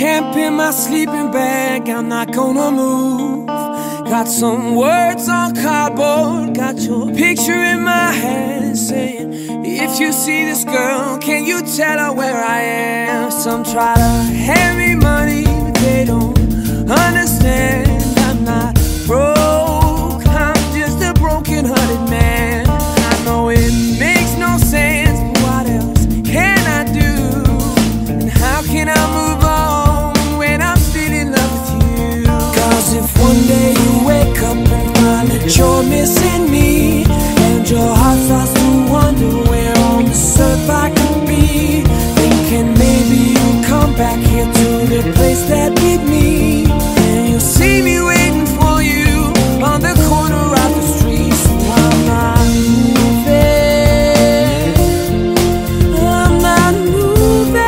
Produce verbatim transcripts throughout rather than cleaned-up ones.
camp in my sleeping bag, I'm not gonna move. Got some words on cardboard, got your picture in my hand, saying, if you see this girl, can you tell her where I am? Some try to hand me money, but they don't understand. I'm not broke, I'm just a broken-hearted man. I know it makes no sense, but what else can I do? And how can I move on when I'm still in love with you? Cause if one day you wake up and find that you're missing me, and your heart starts to wonder where on this earth I could be, thinking maybe you'll come back here to the place that beat me, and you'll see me waiting for you on the corner of the street. So I'm not moving, I'm not moving.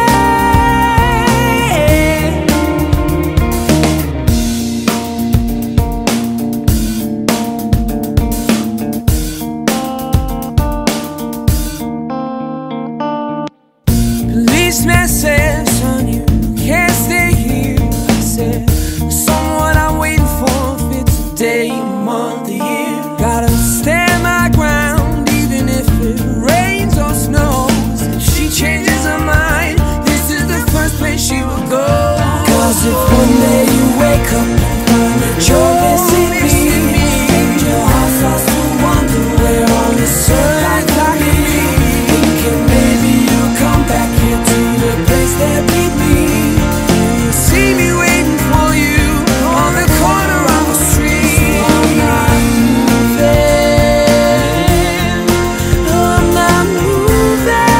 Policeman said, son, you can't stay here. I said, someone I'm waiting for, if it's a day, a month, a year. Gotta stand my ground, even if it rains or snows. If she changes her mind, this is the first place she will go. Cause if one day you wake up and find that you're missing me, and your heart starts to wonder where on this earth I could be, thinking maybe you'll come back here to the place that beat me, and you'll see me waiting for you on the corner of the street. I'm not moving, I'm not moving,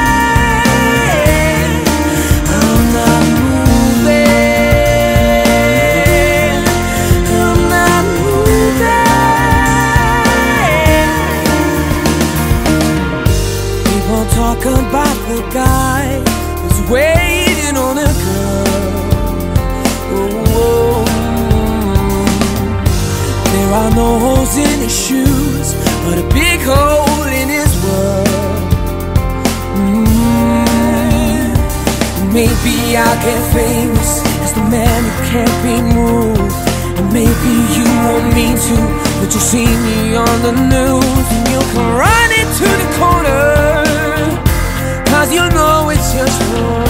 I'm not moving, I'm not moving. People talk about the guy who's waiting on a girl. Oh, there are no holes in his shoes, but a big hole in his world. mm. Maybe I'll get famous as the man who can't be moved, and maybe you want me to, but you'll see me on the news, and you'll come running to the corner, cause you know it's just wrong.